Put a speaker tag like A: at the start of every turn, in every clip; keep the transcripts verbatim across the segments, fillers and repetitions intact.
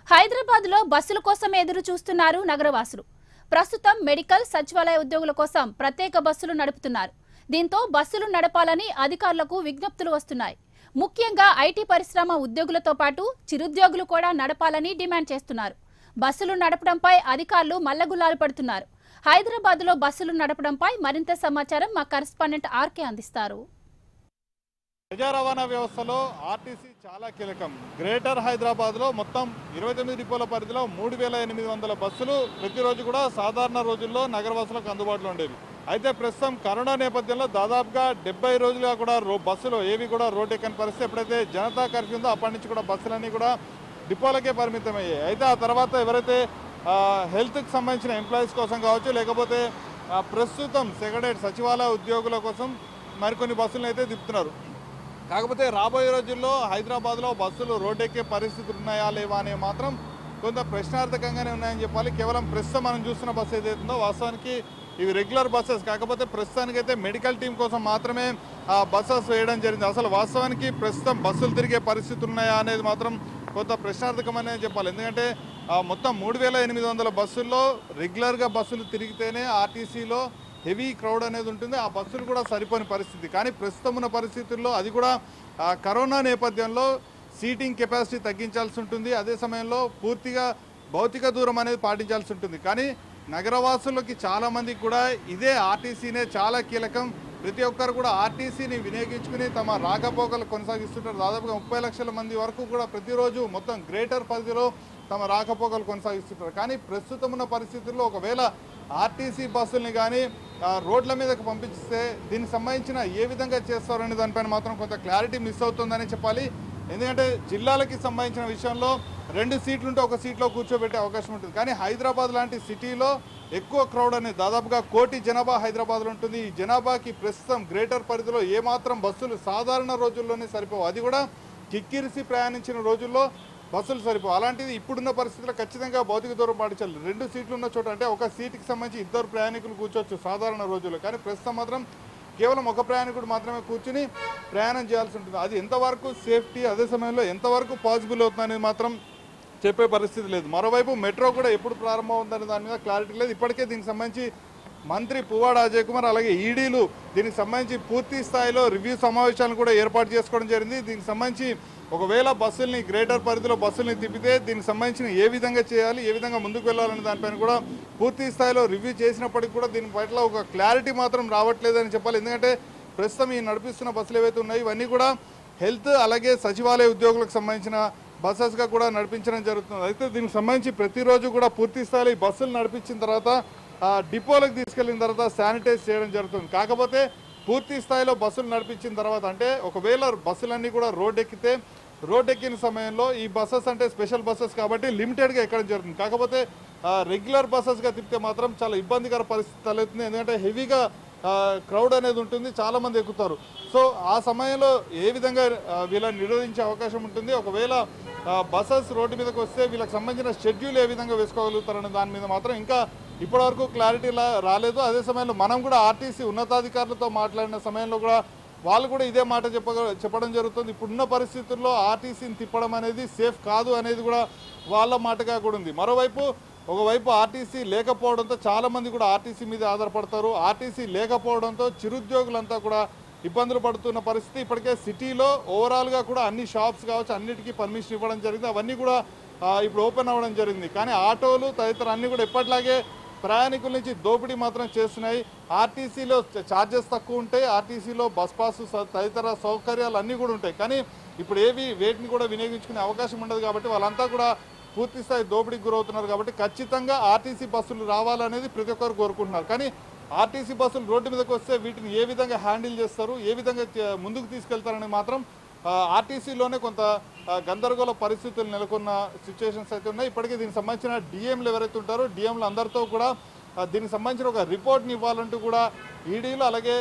A: హైదరాబాద్ లో బస్సుల కోసం ఎదురు చూస్తున్నారు నగరవాసులు. ప్రస్తుతం మెడికల్ సచివాలయ ఉద్యోగుల కోసం ప్రత్యేక బస్సులు నడుపుతున్నారు. దీంతో బస్సులు నడపాలని అధికారులకు విజ్ఞప్తులు వస్తున్నాయి. ముఖ్యంగా ఐటీ పరిశ్రమ ఉద్యోగులతో పాటు చిరుద్యోగులు కూడా నడపాలని డిమాండ్ చేస్తున్నారు. బస్సులు నడపడంపై అధికారులు మల్లగుల్లాలు పడుతున్నారు. హైదరాబాద్ లో బస్సులు నడపడంపై మరింత సమాచారం మా కరెస్పాండెంట్ ఆర్కే అందిస్తారు.
B: ప్రజా రవాణా వ్యవస్థలో ఆర్టీసీ చాలా కీలకం. గ్రేటర్ హైదరాబాద్లో మొత్తం ఇరవై తొమ్మిది డిపోల పరిధిలో మూడు వేల ఎనిమిది వందల బస్సులు ప్రతిరోజు కూడా సాధారణ రోజుల్లో నగరవాసులకు అందుబాటులో ఉండేవి. అయితే ప్రస్తుతం కరోనా నేపథ్యంలో దాదాపుగా డెబ్బై రోజులుగా కూడా రో బస్సులు ఏవి కూడా రోడ్ ఎక్కని పరిస్థితి. ఎప్పుడైతే జనతా కర్ఫ్యూ ఉందో అప్పటి నుంచి కూడా బస్సులన్నీ కూడా డిపోలకే పరిమితమయ్యాయి. అయితే ఆ తర్వాత ఎవరైతే హెల్త్కి సంబంధించిన ఎంప్లాయీస్ కోసం కావచ్చు, లేకపోతే ప్రస్తుతం సెక్రటరీ సచివాలయ ఉద్యోగుల కోసం మరికొన్ని బస్సులను అయితే తిప్పుతున్నారు. కాకపోతే రాబోయే రోజుల్లో హైదరాబాద్లో బస్సులు రోడ్డెక్కే పరిస్థితులు ఉన్నాయా లేవా అనే మాత్రం కొంత ప్రశ్నార్థకంగానే ఉన్నాయని చెప్పాలి. కేవలం ప్రస్తుతం మనం చూస్తున్న బస్సు ఏదైతుందో వాస్తవానికి ఇవి రెగ్యులర్ బస్సెస్, కాకపోతే ప్రస్తుతానికైతే మెడికల్ టీం కోసం మాత్రమే ఆ బస్సెస్ వేయడం జరిగింది. అసలు వాస్తవానికి ప్రస్తుతం బస్సులు తిరిగే పరిస్థితులు ఉన్నాయా అనేది మాత్రం కొంత ప్రశ్నార్థకమనే చెప్పాలి. ఎందుకంటే మొత్తం మూడు వేల ఎనిమిది వందల బస్సుల్లో రెగ్యులర్గా బస్సులు తిరిగితేనే ఆర్టీసీలో హెవీ క్రౌడ్ అనేది ఉంటుంది. ఆ బస్సులు కూడా సరిపోని పరిస్థితి. కానీ ప్రస్తుతం ఉన్న పరిస్థితుల్లో అది కూడా కరోనా నేపథ్యంలో సీటింగ్ కెపాసిటీ తగ్గించాల్సి ఉంటుంది. అదే సమయంలో పూర్తిగా భౌతిక దూరం అనేది పాటించాల్సి ఉంటుంది. కానీ నగరవాసులకి చాలామందికి కూడా ఇదే ఆర్టీసీనే చాలా కీలకం. ప్రతి ఒక్కరు కూడా ఆర్టీసీని వినియోగించుకుని తమ రాకపోకలు కొనసాగిస్తుంటారు. దాదాపుగా ముప్పై లక్షల మంది వరకు కూడా ప్రతిరోజు మొత్తం గ్రేటర్ పరిధిలో తమ రాకపోకలు కొనసాగిస్తుంటారు. కానీ ప్రస్తుతం ఉన్న పరిస్థితుల్లో ఒకవేళ ఆర్టీసీ బస్సుల్ని కానీ రోడ్ల మీదకి పంపిస్తే దీనికి సంబంధించిన ఏ విధంగా చేస్తారనే దానిపైన మాత్రం కొంత క్లారిటీ మిస్ అవుతుందని చెప్పాలి. ఎందుకంటే జిల్లాలకి సంబంధించిన విషయంలో రెండు సీట్లుంటే ఒక సీట్లో కూర్చోబెట్టే అవకాశం ఉంటుంది. కానీ హైదరాబాద్ లాంటి సిటీలో ఎక్కువ క్రౌడ్ అనేది దాదాపుగా కోటి జనాభా హైదరాబాద్లో ఉంటుంది. ఈ జనాభాకి ప్రస్తుతం గ్రేటర్ పరిధిలో ఏమాత్రం బస్సులు సాధారణ రోజుల్లోనే సరిపోవు. అది కూడా కిక్కిరిసి ప్రయాణించిన రోజుల్లో బస్సులు సరిపోవు. అలాంటిది ఇప్పుడున్న పరిస్థితుల్లో ఖచ్చితంగా భౌతిక దూరం పాటించాలి. రెండు సీట్లు ఉన్న చోట అంటే ఒక సీటుకి సంబంధించి ఇద్దరు ప్రయాణికులు కూర్చోవచ్చు సాధారణ రోజుల్లో. కానీ ప్రస్తుతం మాత్రం కేవలం ఒక ప్రయాణికుడు మాత్రమే కూర్చుని ప్రయాణం చేయాల్సి ఉంటుంది. అది ఎంతవరకు సేఫ్టీ, అదే సమయంలో ఎంతవరకు పాసిబుల్ అవుతుందనేది మాత్రం చెప్పే పరిస్థితి లేదు. మరోవైపు మెట్రో కూడా ఎప్పుడు ప్రారంభం అవుతుందనే దాని మీద క్లారిటీ లేదు. ఇప్పటికే దీనికి సంబంధించి మంత్రి పువ్వాడ అజయ్ కుమార్ అలాగే ఈడీలు దీనికి సంబంధించి పూర్తి స్థాయిలో రివ్యూ సమావేశాలను కూడా ఏర్పాటు చేసుకోవడం జరిగింది. దీనికి సంబంధించి ఒకవేళ బస్సుల్ని గ్రేటర్ పరిధిలో బస్సుల్ని తిప్పితే దీనికి సంబంధించిన ఏ విధంగా చేయాలి, ఏ విధంగా ముందుకు వెళ్ళాలనే దానిపైన కూడా పూర్తి స్థాయిలో రివ్యూ చేసినప్పటికీ కూడా దీని పట్ల ఒక క్లారిటీ మాత్రం రావట్లేదని చెప్పాలి. ఎందుకంటే ప్రస్తుతం ఈ నడిపిస్తున్న బస్సులు ఏవైతే ఉన్నాయో ఇవన్నీ కూడా హెల్త్ అలాగే సచివాలయ ఉద్యోగులకు సంబంధించిన బస్సెస్గా కూడా నడిపించడం జరుగుతుంది. అయితే దీనికి సంబంధించి ప్రతిరోజు కూడా పూర్తి స్థాయిలో ఈ బస్సులు నడిపించిన తర్వాత డిపోలకు తీసుకెళ్లిన తర్వాత శానిటైజ్ చేయడం జరుగుతుంది. కాకపోతే పూర్తి స్థాయిలో బస్సులు నడిపించిన తర్వాత అంటే ఒకవేళ బస్సులన్నీ కూడా రోడ్ ఎక్కితే రోడ్ ఎక్కిన సమయంలో ఈ బస్సెస్ అంటే స్పెషల్ బస్సెస్ కాబట్టి లిమిటెడ్గా ఎక్కడం జరుగుతుంది. కాకపోతే రెగ్యులర్ బస్సెస్గా తిప్పితే మాత్రం చాలా ఇబ్బందికర పరిస్థితి తలెత్తుంది. ఎందుకంటే హెవీగా క్రౌడ్ అనేది ఉంటుంది, చాలామంది ఎక్కుతారు. సో ఆ సమయంలో ఏ విధంగా వీళ్ళని నిరోధించే అవకాశం ఉంటుంది, ఒకవేళ బస్సెస్ రోడ్డు మీదకి వస్తే వీళ్ళకి సంబంధించిన షెడ్యూల్ ఏ విధంగా వేసుకోగలుగుతారనే దాని మీద మాత్రం ఇంకా ఇప్పటివరకు క్లారిటీ రాలేదు. అదే సమయంలో మనం కూడా ఆర్టీసీ ఉన్నతాధికారులతో మాట్లాడిన సమయంలో కూడా వాళ్ళు కూడా ఇదే మాట చెప్ప చెప్పడం జరుగుతుంది. ఇప్పుడున్న పరిస్థితుల్లో ఆర్టీసీని తిప్పడం అనేది సేఫ్ కాదు అనేది కూడా వాళ్ళ మాటగా కూడా ఉంది. మరోవైపు ఒకవైపు ఆర్టీసీ లేకపోవడంతో చాలామంది కూడా ఆర్టీసీ మీద ఆధారపడతారు. ఆర్టీసీ లేకపోవడంతో చిరుద్యోగులంతా కూడా ఇబ్బందులు పడుతున్న పరిస్థితి. ఇప్పటికే సిటీలో ఓవరాల్గా కూడా అన్ని షాప్స్ కావచ్చు అన్నిటికీ పర్మిషన్ ఇవ్వడం జరిగింది. అవన్నీ కూడా ఇప్పుడు ఓపెన్ అవ్వడం జరిగింది. కానీ ఆటోలు తదితర అన్నీ కూడా ఎప్పటిలాగే ప్రయాణికుల నుంచి దోపిడీ మాత్రం చేస్తున్నాయి. ఆర్టీసీలో ఛార్జెస్ తక్కువ ఉంటాయి, ఆర్టీసీలో బస్ పాస్ తదితర సౌకర్యాలు అన్నీ కూడా ఉంటాయి. కానీ ఇప్పుడు ఏవి వేటిని కూడా వినియోగించుకునే అవకాశం ఉండదు. కాబట్టి వాళ్ళంతా కూడా పూర్తి స్థాయి దోపిడీకి గురవుతున్నారు. కాబట్టి ఖచ్చితంగా ఆర్టీసీ బస్సులు రావాలనేది ప్రతి ఒక్కరు కోరుకుంటున్నారు. కానీ ఆర్టీసీ బస్సులు రోడ్డు మీదకి వస్తే వీటిని ఏ విధంగా హ్యాండిల్ చేస్తారు, ఏ విధంగా ముందుకు తీసుకెళ్తారని మాత్రం ఆర్టీసీలోనే కొంత గందరగోళ పరిస్థితులు నెలకొన్న సిచ్యువేషన్స్ అయితే ఉన్నాయి. ఇప్పటికీ దీనికి సంబంధించిన డిఎంలు ఎవరైతే ఉంటారో డిఎంలు అందరితో కూడా దీనికి సంబంధించిన ఒక రిపోర్ట్ని ఇవ్వాలంటూ కూడా ఈడీలు అలాగే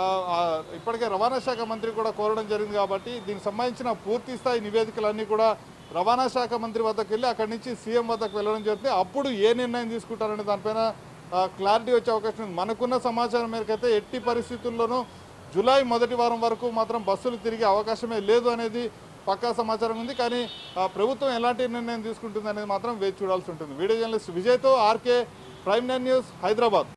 B: ఇప్పటికే రవాణా శాఖ మంత్రి కూడా కోరడం జరిగింది. కాబట్టి దీనికి సంబంధించిన పూర్తి స్థాయి నివేదికలన్నీ కూడా రవాణా శాఖ మంత్రి వద్దకు వెళ్ళి అక్కడి నుంచి సీఎం వద్దకు వెళ్ళడం జరుగుతుంది. అప్పుడు ఏ నిర్ణయం తీసుకుంటారనే దానిపైన క్లారిటీ వచ్చే అవకాశం ఉంది. మనకున్న సమాచారం మేరకైతే ఎట్టి పరిస్థితుల్లోనూ జూలై మొదటి వారం వరకు మాత్రం బస్సులు తిరిగే అవకాశమే లేదు అనేది పక్కా సమాచారం ఉంది. కానీ ప్రభుత్వం ఎలాంటి నిర్ణయం తీసుకుంటుంది అనేది మాత్రం వేచి చూడాల్సి ఉంటుంది. వీడియో జర్నలిస్ట్ విజయ్తో RK, prime nine news, Hyderabad.